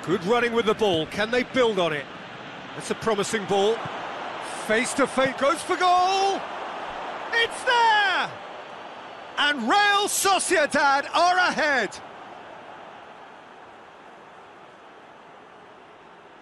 Good running with the ball. Can they build on it? That's a promising ball. Face to face, goes for goal! It's there! And Real Sociedad are ahead.